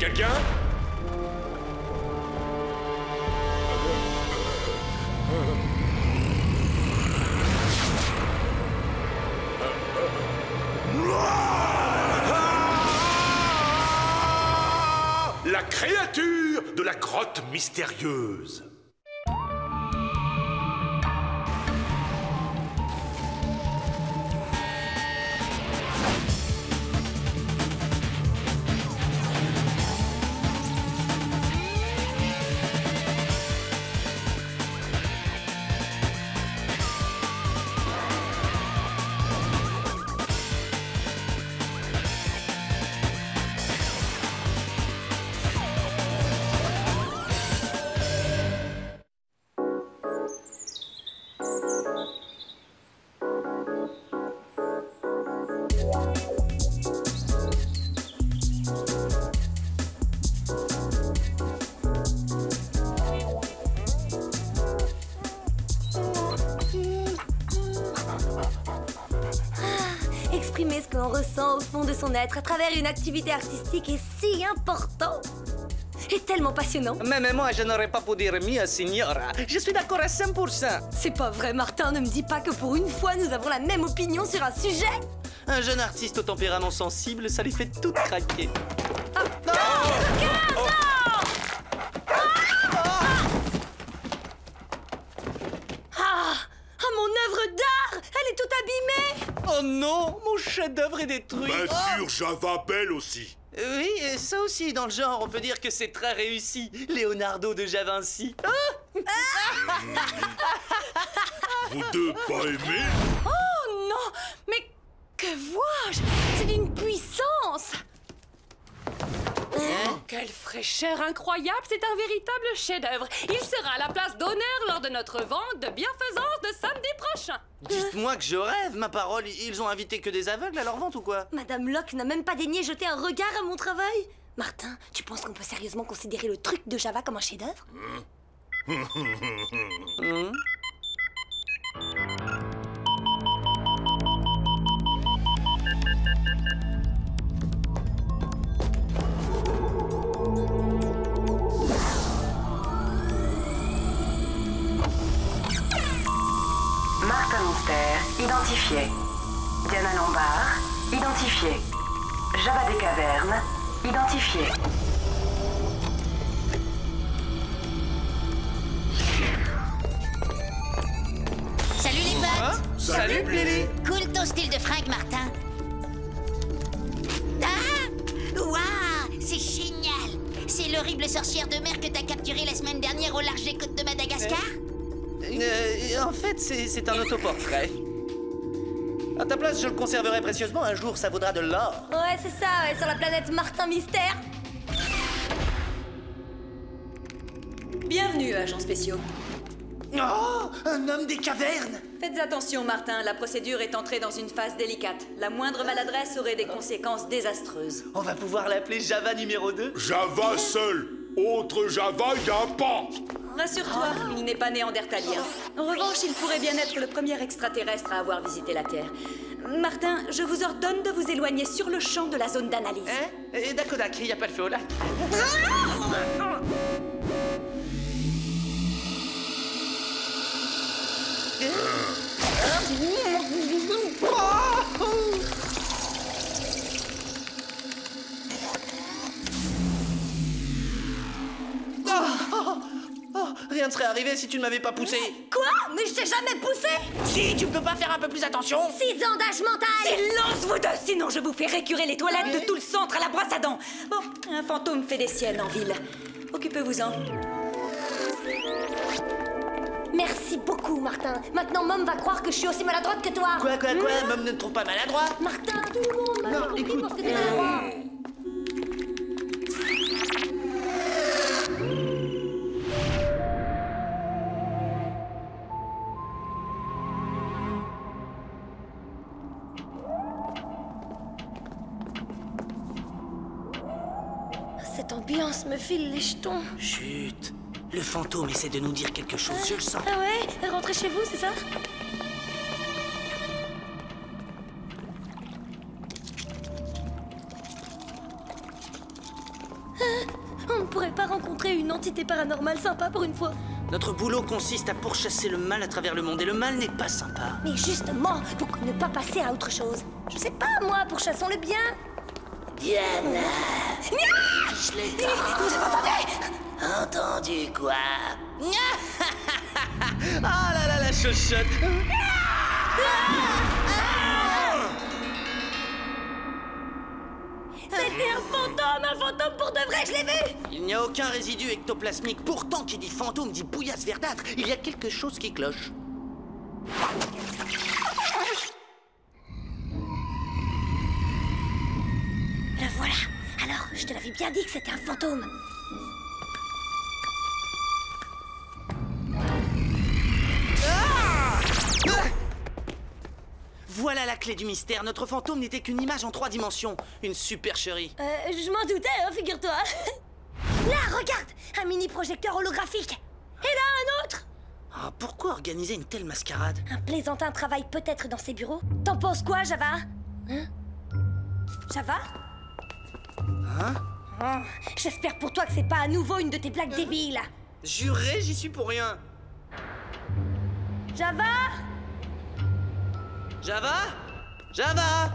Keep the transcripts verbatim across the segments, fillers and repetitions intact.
Quelqu'un? La créature de la grotte mystérieuse. Exprimer ce que l'on ressent au fond de son être à travers une activité artistique est si important et tellement passionnant. Même moi, je n'aurais pas pu dire mieux, signora. Je suis d'accord à cent pour cent. C'est pas vrai, Martin, ne me dis pas que pour une fois, nous avons la même opinion sur un sujet. Un jeune artiste au tempérament sensible, ça lui fait tout craquer. Ah, non, oh, oh. Ah, ah, mon œuvre d'art, elle est toute abîmée. Oh non, mon chef-d'œuvre est détruit. Peinture Java belle aussi. Oui, et ça aussi, dans le genre, on peut dire que c'est très réussi. Leonardo de Da Vinci. Ah Vous deux pas aimés? Oh non, mais que vois-je? C'est d'une puissance. Hein? Quelle fraîcheur incroyable, c'est un véritable chef-d'œuvre. Il sera à la place d'honneur lors de notre vente de bienfaisance de samedi prochain. Dites-moi que je rêve, ma parole. Ils ont invité que des aveugles à leur vente ou quoi? Madame Locke n'a même pas daigné jeter un regard à mon travail. Martin, tu penses qu'on peut sérieusement considérer le truc de Java comme un chef-d'œuvre? Mmh. Martin Mystère, identifié. Diana Lombard, identifié. Java des Cavernes, identifié. Salut les potes! Hein? Salut, Billy! Cool ton style de fringue, Martin. Ah! Waouh! C'est génial! C'est l'horrible sorcière de mer que t'as capturée la semaine dernière au large des côtes de Madagascar? Euh, en fait, c'est un autoportrait. À ta place, je le conserverai précieusement. Un jour, ça vaudra de l'or. Ouais, c'est ça, ouais, sur la planète Martin Mystère. Bienvenue, agents spéciaux. Oh! Un homme des cavernes! Faites attention, Martin, la procédure est entrée dans une phase délicate. La moindre maladresse aurait des conséquences désastreuses. On va pouvoir l'appeler Java numéro deux? Java seul. Autre Java, y a pas. Rassure-toi, il n'est pas néandertalien. En revanche, il pourrait bien être le premier extraterrestre à avoir visité la Terre. Martin, je vous ordonne de vous éloigner sur le champ de la zone d'analyse. Hein? Et Dakodak, il n'y a pas le feu au lac. Rien ne serait arrivé si tu ne m'avais pas poussé. Quoi? Mais je t'ai jamais poussé. Si, tu peux pas faire un peu plus attention? Six ans d'âge mental. Silence, vous deux, sinon je vous fais récurer les toilettes de tout le centre à la brosse à dents. Bon, un fantôme fait des siennes en ville. Occupez-vous-en. Merci beaucoup, Martin. Maintenant, Mom va croire que je suis aussi maladroite que toi. Quoi, quoi, quoi? Mom ne te trouve pas maladroit? Martin, tout le monde m'a Non, dit écoute. parce que t'es maladroit. Cette ambiance me file les jetons. Chut. Le fantôme essaie de nous dire quelque chose, je le sens. Ah ouais? Rentrez chez vous, c'est ça? Ah, pourrait pas rencontrer une entité paranormale sympa pour une fois? Notre boulot consiste à pourchasser le mal à travers le monde, et le mal n'est pas sympa. Mais justement, pourquoi ne pas passer à autre chose? Je sais pas, moi, pourchassons le bien. Diana! Je l'ai dit. Vous avez entendu? Entendu quoi? Ah là là, la chochotte! C'était un fantôme, un fantôme pour de vrai, je l'ai vu! Il n'y a aucun résidu ectoplasmique. Pourtant, qui dit fantôme dit bouillasse verdâtre. Il y a quelque chose qui cloche. Le voilà. Alors, je te l'avais bien dit que c'était un fantôme. Voilà la clé du mystère. Notre fantôme n'était qu'une image en trois dimensions. Une supercherie. Euh, je m'en doutais, hein, figure-toi. Là, regarde! Un mini-projecteur holographique. Et là, un autre! Ah, pourquoi organiser une telle mascarade? Un plaisantin travaille peut-être dans ses bureaux. T'en penses quoi, Java? Hein? Java? Hein? Oh, j'espère pour toi que c'est pas à nouveau une de tes blagues débiles. Juré, j'y suis pour rien. Java? Java? Java?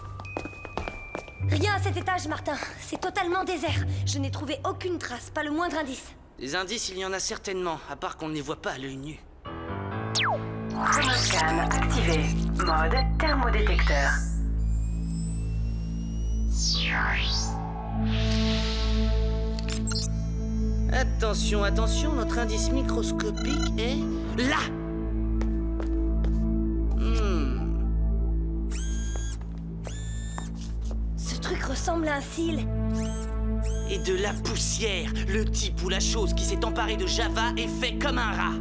Rien à cet étage, Martin. C'est totalement désert. Je n'ai trouvé aucune trace, pas le moindre indice. Des indices, il y en a certainement, à part qu'on ne les voit pas à l'œil nu. Chronoscan activé. Mode thermodétecteur. Attention, attention, notre indice microscopique est... là! Hmm. Ce truc ressemble à un cil. Et de la poussière. Le type ou la chose qui s'est emparé de Java est fait comme un rat.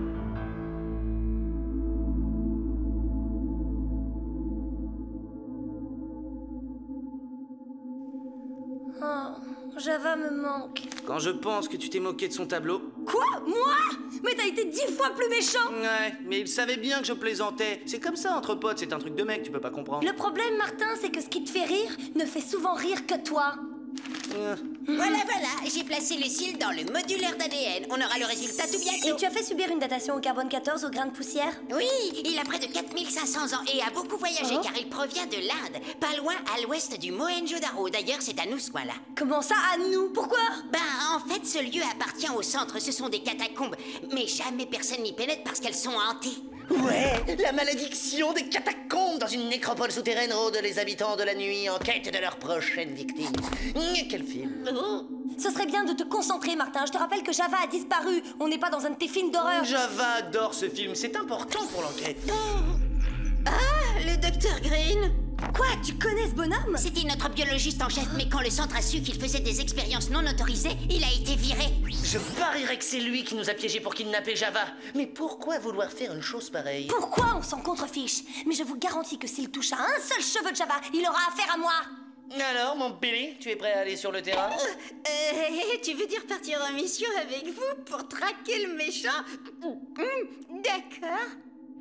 Oh, Java me manque. Quand je pense que tu t'es moqué de son tableau... Quoi? Moi? Mais t'as été dix fois plus méchant! Ouais, mais il savait bien que je plaisantais. C'est comme ça entre potes, c'est un truc de mec, tu peux pas comprendre. Le problème, Martin, c'est que ce qui te fait rire ne fait souvent rire que toi. Euh. Voilà, voilà, j'ai placé le cil dans le modulaire d'A D N. On aura le résultat tout bientôt. Et tu as fait subir une datation au carbone quatorze au grain de poussière? Oui, il a près de quatre mille cinq cents ans et a beaucoup voyagé Oh. car il provient de l'Inde, pas loin à l'ouest du Mohenjo-Daro. D'ailleurs, c'est à nous ce coin-là. Comment ça, à nous? Pourquoi? Ben, en fait, ce lieu appartient au centre, ce sont des catacombes. Mais jamais personne n'y pénètre parce qu'elles sont hantées. Ouais, la malédiction des catacombes dans une nécropole souterraine rôde les habitants de la nuit en quête de leur prochaine victime. Mmh, quel film. Ce serait bien de te concentrer, Martin. Je te rappelle que Java a disparu. On n'est pas dans un de tes films d'horreur. Java adore ce film, c'est important pour l'enquête. Ah, le docteur Green. Quoi? Tu connais ce bonhomme? C'était notre biologiste en chef, mais quand le centre a su qu'il faisait des expériences non autorisées, il a été viré. Je parierais que c'est lui qui nous a piégés pour kidnapper Java. Mais pourquoi vouloir faire une chose pareille? Pourquoi on s'en contrefiche? Mais je vous garantis que s'il touche à un seul cheveu de Java, il aura affaire à moi. Alors, mon Billy, tu es prêt à aller sur le terrain? Euh, tu veux dire partir en mission avec vous pour traquer le méchant? Hum, D'accord.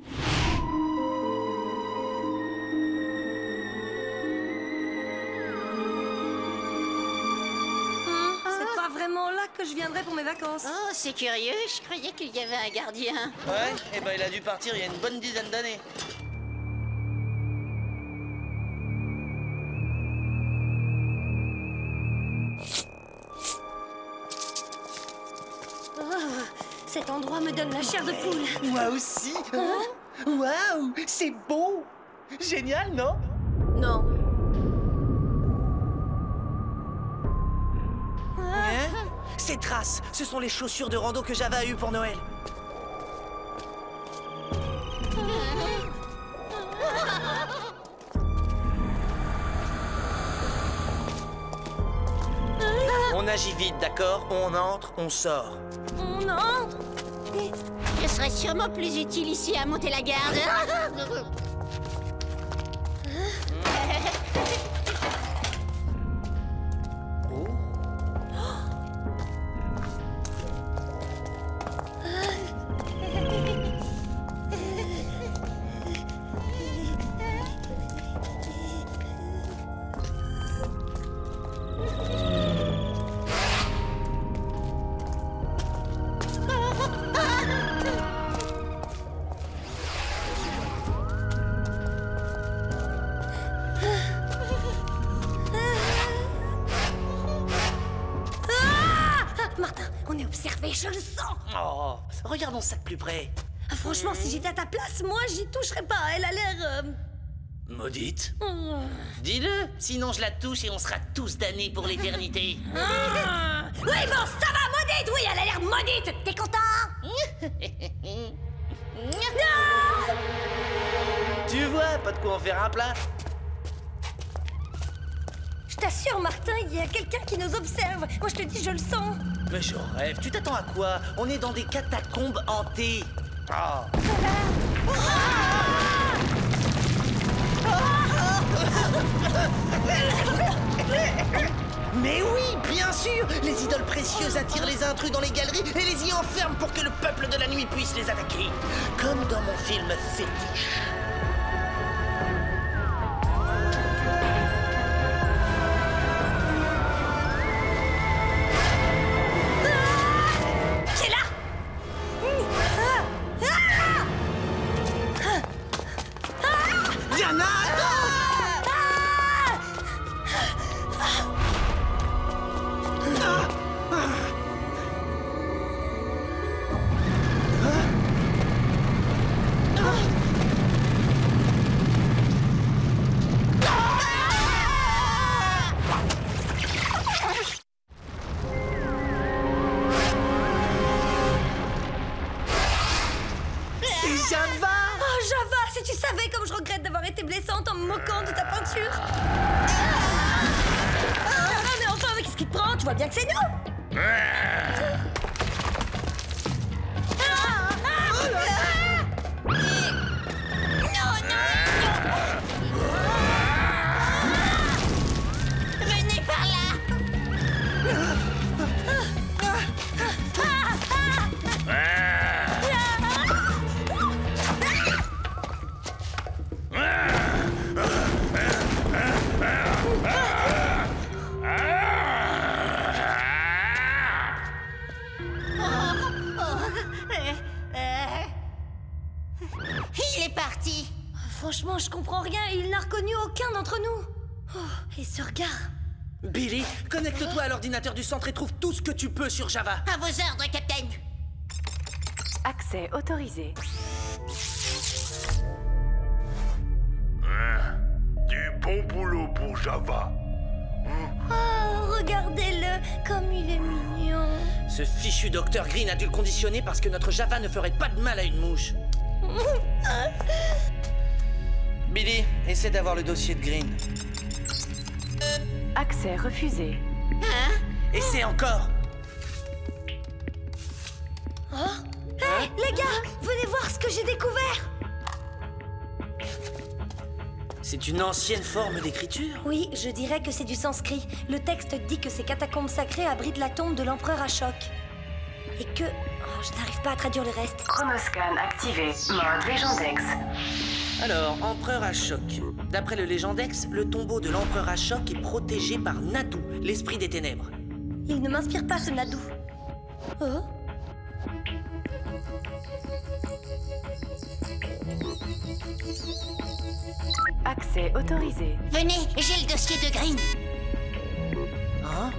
C'est pas vraiment là que je viendrai pour mes vacances. Oh, c'est curieux, je croyais qu'il y avait un gardien. Ouais, et ben il a dû partir il y a une bonne dizaine d'années. Oh, cet endroit me donne la chair de poule. Moi aussi. Hein? Waouh, c'est beau. Génial, non? Non. Hein? Ces traces, ce sont les chaussures de rando que Java a eues pour Noël. On agit vite, d'accord? On entre, on sort. On entre. Je serais sûrement plus utile ici à monter la garde. énervé, je le sens. Oh, regardons ça de plus près. Ah, franchement, si j'étais à ta place, moi, j'y toucherais pas. Elle a l'air... euh, Maudite. oh. Dis-le, sinon je la touche et on sera tous damnés pour l'éternité. Ah. Oui, bon, ça va, maudite. Oui, elle a l'air maudite. T'es content? Non. Tu vois, pas de quoi en faire un plat. Je t'assure, Martin, il y a quelqu'un qui nous observe. Moi, je te dis, je le sens. Mais je rêve, tu t'attends à quoi? On est dans des catacombes hantées. Ah. Mais oui, bien sûr! Les idoles précieuses attirent les intrus dans les galeries et les y enferment pour que le peuple de la nuit puisse les attaquer. Comme dans mon film fétiche. Qui est là? Diana, c'est Java! Oh, Java, si tu savais comme je regrette d'avoir été blessante en me moquant de ta peinture. Ah, mais enfin, mais qu'est-ce qui te prend? Tu vois bien que c'est nous. Venez par là. Il est parti. Franchement, je comprends rien. Il n'a reconnu aucun d'entre nous. Oh, et ce regard. Billy, connecte-toi à l'ordinateur du centre et trouve tout ce que tu peux sur Java. À vos ordres, capitaine. Accès autorisé. Du bon boulot pour Java. Oh, regardez-le, comme il est mignon. Ce fichu docteur Green a dû le conditionner parce que notre Java ne ferait pas de mal à une mouche. Billy, essaie d'avoir le dossier de Green. Accès refusé. Hein? Essaie encore. Hé, les gars, venez voir ce que j'ai découvert. C'est une ancienne forme d'écriture. Oui, je dirais que c'est du sanskrit. Le texte dit que ces catacombes sacrées abritent la tombe de l'empereur Ashok. Et que... Oh, je n'arrive pas à traduire le reste. Chronoscan activé. Mode Légendex. Alors, empereur Ashok. D'après le Légendex, le tombeau de l'empereur Ashok est protégé par Nadu, l'esprit des ténèbres. Il ne m'inspire pas, ce Nadu. Oh? Accès autorisé. Venez, j'ai le dossier de Green. Hein?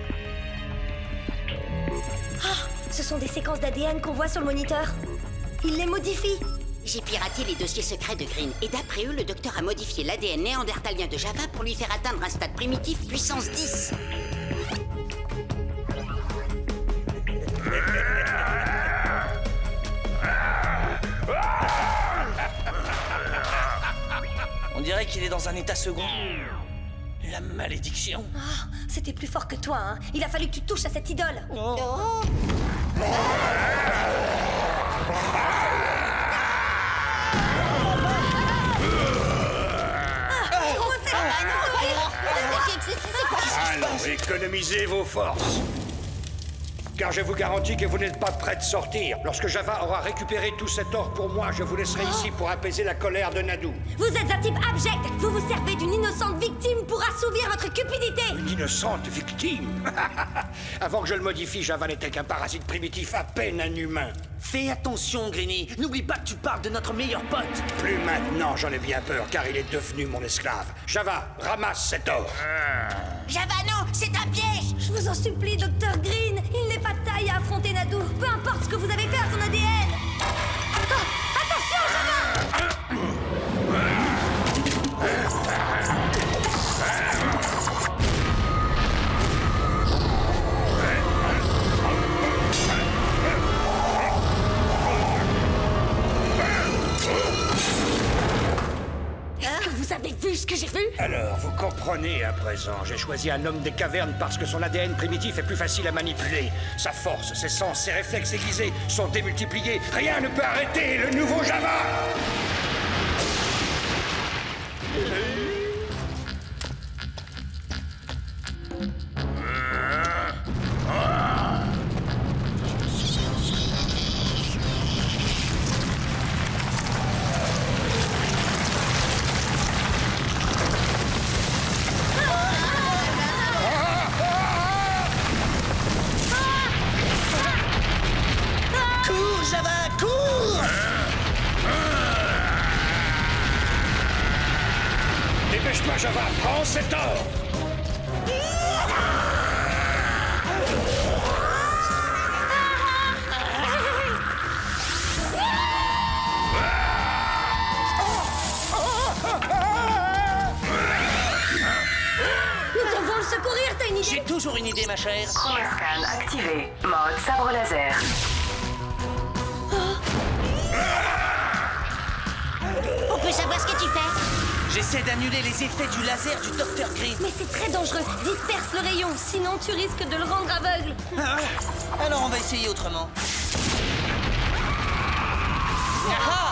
Ce sont des séquences d'A D N qu'on voit sur le moniteur. Il les modifie. J'ai piraté les dossiers secrets de Green et d'après eux, le docteur a modifié l'A D N néandertalien de Java pour lui faire atteindre un stade primitif puissance dix. On dirait qu'il est dans un état second. La malédiction. Ah, c'était plus fort que toi, hein. Il a fallu que tu touches à cette idole. Oh. Oh. Alors, économisez vos forces. Car je vous garantis que vous n'êtes pas prêts de sortir. Lorsque Java aura récupéré tout cet or pour moi, je vous laisserai ici pour apaiser la colère de Nadu. Vous êtes un type abject. Vous vous servez d'une innocente victime pour assouvir votre cupidité. Une innocente victime. Avant que je le modifie, Java n'était qu'un parasite primitif, à peine un humain. Fais attention, Greeny. N'oublie pas que tu parles de notre meilleur pote. Plus maintenant, j'en ai bien peur, car il est devenu mon esclave. Java, ramasse cet or. Java, non, c'est un piège. Je vous en supplie, docteur Green. Il n'est pas de taille à affronter Nadou. Peu importe ce que vous avez fait à son A D N. Oh, attention, Java! Vous avez vu ce que j'ai vu? Alors, vous comprenez à présent. J'ai choisi un homme des cavernes parce que son A D N primitif est plus facile à manipuler. Sa force, ses sens, ses réflexes aiguisés sont démultipliés. Rien ne peut arrêter le nouveau Java! Dépêche-toi, Java, prends cet or! Nous devons le secourir, t'as une idée? J'ai toujours une idée, ma chère. Chromoscan activé. Mode sabre laser. On peut savoir ce que tu fais? J'essaie d'annuler les effets du laser du docteur Green. Mais c'est très dangereux. Disperse le rayon, sinon tu risques de le rendre aveugle. Ah, alors on va essayer autrement. Ah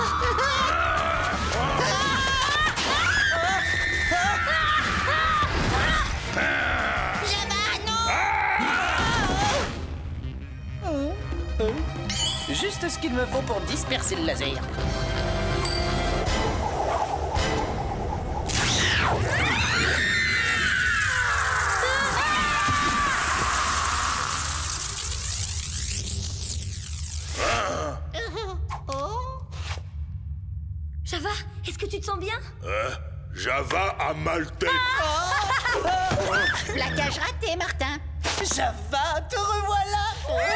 Java, non! Juste ce qu'il me faut pour disperser le laser. Java, est-ce que tu te sens bien? Euh, Java a mal tête. Plaquage raté, Martin. Java, te revoilà.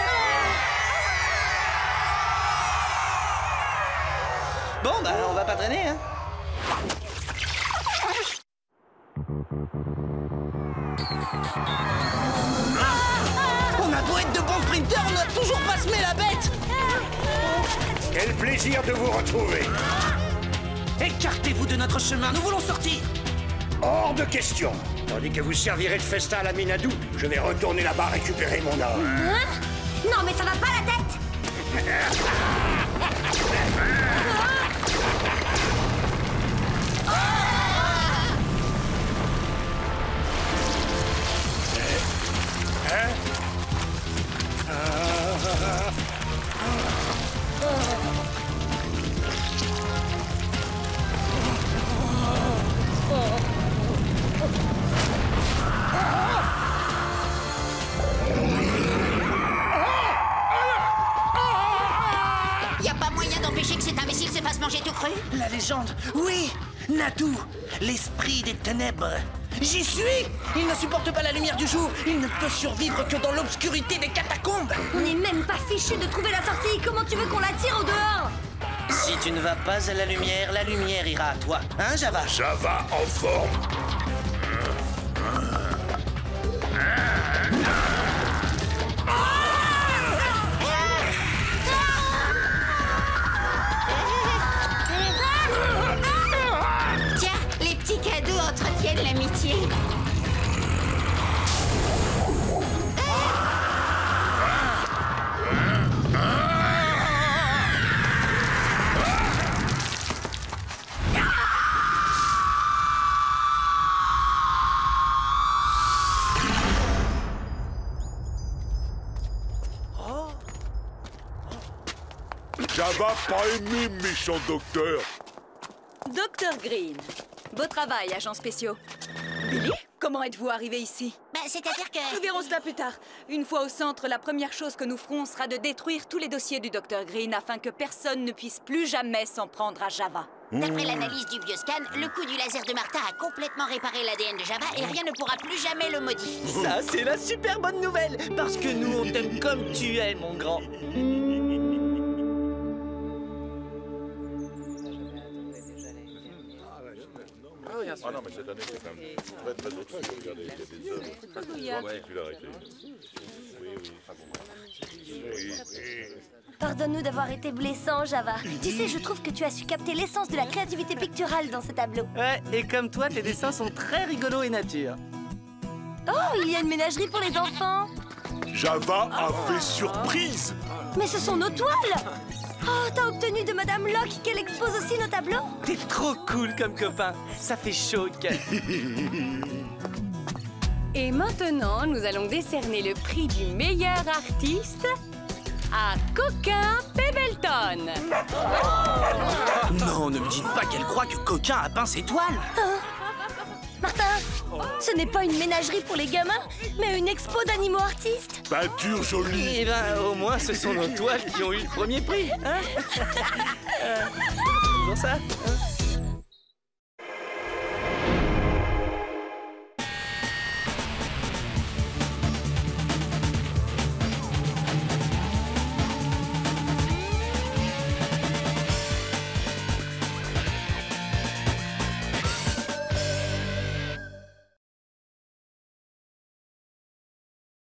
Bon, bah, on va pas traîner, hein. On a beau être de bons sprinteurs, on n'a toujours pas semé la bête. Quel plaisir de vous retrouver! Écartez-vous de notre chemin, nous voulons sortir. Hors de question! Tandis que vous servirez de festin à la Minadou, je vais retourner là-bas récupérer mon or. Hein? Non, mais ça va pas la tête! Y a pas moyen d'empêcher que cet imbécile se fasse manger tout cru? La légende, oui, Nadou, l'esprit des ténèbres. J'y suis. Il ne supporte pas la lumière du jour. Il ne peut survivre que dans l'obscurité des catacombes. On n'est même pas fichu de trouver la sortie. Comment tu veux qu'on la tire au dehors? Si tu ne vas pas à la lumière, la lumière ira à toi. Hein, Java? Java en forme. Tiens, les petits cadeaux entretiennent l'amitié. Java pas aimé, méchant docteur. Docteur Green. Beau travail, agents spéciaux. Billy, comment êtes-vous arrivé ici? Bah, c'est-à-dire que... Nous verrons cela plus tard. Une fois au centre, la première chose que nous ferons sera de détruire tous les dossiers du docteur Green afin que personne ne puisse plus jamais s'en prendre à Java. D'après l'analyse du bioscan, le coup du laser de Martha a complètement réparé l'A D N de Java et rien ne pourra plus jamais le modifier. Ça, c'est la super bonne nouvelle, parce que nous, on t'aime comme tu es, mon grand. Ah non, mais cette année, c'est quand même très très au-dessus. Regardez, il y a des œuvres. Particularité. Oui, oui. Oui, oui. Pardonne-nous d'avoir été blessant, Java. Tu sais, je trouve que tu as su capter l'essence de la créativité picturale dans ce tableau. Ouais, et comme toi, tes dessins sont très rigolos et nature. Oh, il y a une ménagerie pour les enfants. Java a fait surprise. Mais ce sont nos toiles. Oh, t'as obtenu de Madame Locke qu'elle expose aussi nos tableaux? T'es trop cool comme copain. Ça fait chaud au cœur. Et maintenant, nous allons décerner le prix du meilleur artiste à Coquin Pebbleton. Non, ne me dites pas qu'elle croit que Coquin a peint ses toiles. Martin, ce n'est pas une ménagerie pour les gamins, mais une expo d'animaux artistes. Peinture jolie. Eh ben, au moins, ce sont nos toiles qui ont eu le premier prix. Hein euh, toujours ça hein.